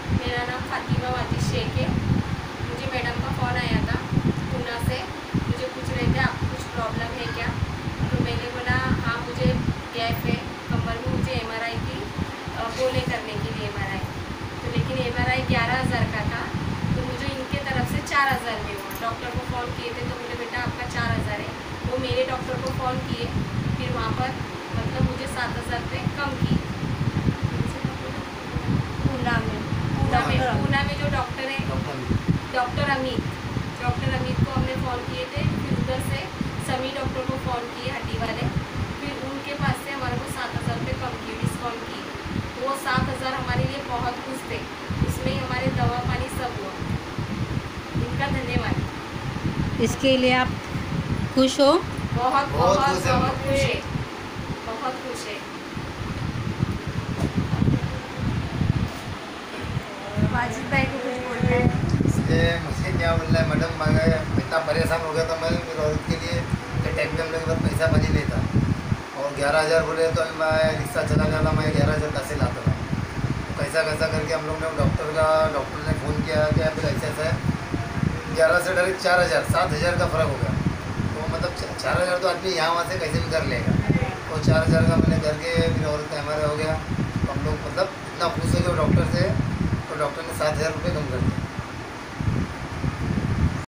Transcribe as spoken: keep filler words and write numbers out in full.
मेरा नाम फातिमा शेख है। मुझे मैडम का फ़ोन आया था पूना से, मुझे पूछ रहे थे आपको कुछ प्रॉब्लम है क्या। तो मैंने बोला हाँ मुझे गैप है कमर में, मुझे एमआरआई की बोले करने के लिए एमआरआई। तो लेकिन एमआरआई ग्यारह हज़ार का था, तो मुझे इनके तरफ से चार हज़ार में हुआ। डॉक्टर को फ़ोन किए थे तो बोले बेटा आपका चार हज़ार है। वो मेरे डॉक्टर को फ़ोन किए, फिर वहाँ पर मतलब मुझे सात हज़ार रुपये कम किए। पूना में पूना में पूना में जो डॉक्टर है डॉक्टर अमित डॉक्टर अमित को हमने फ़ोन किए थे। फिर उधर से समी डॉक्टर को फ़ोन किए हड्डी वाले, फिर उनके पास से हमारे को सात हज़ार रुपये कम किए, डिस्काउंट किए। तो वो सात हज़ार हमारे लिए बहुत खुश थे, उसमें ही हमारे दवा पानी सब हुआ। इनका धन्यवाद। इसके लिए आप खुश हो? बहुत बहुत बहुत खुश है, बहुत खुश है। वाजिद भाई को कुछ बोलना है? इसलिए मुझे क्या बोलना है मैडम, मैं इतना परेशान हो गया था मैं मेरी औरत के लिए कि टैक्स के बाद पैसा बनी नहीं था, और ग्यारह हज़ार बोले तो मैं रिक्शा चला जाना, मैं ग्यारह हज़ार कैसे लाता था। तो कैसा कैसा करके हम लोग ने डॉक्टर का डॉक्टर ने फ़ोन किया कि फिर ऐसा ऐसा है, ग्यारह से डायरेक्ट चार हज़ार सात हज़ार का फ़र्क हो गया। तो मतलब चार हज़ार तो आदमी यहाँ वहाँ से कैसे भी कर लेगा, तो चार हज़ार का मैंने करके मेरी औरत का हमारा हो गया। तो हम लोग मतलब इतना खुश हो गए डॉक्टर से, तो डॉक्टर ने सात हज़ार रुपये कम कर दिया।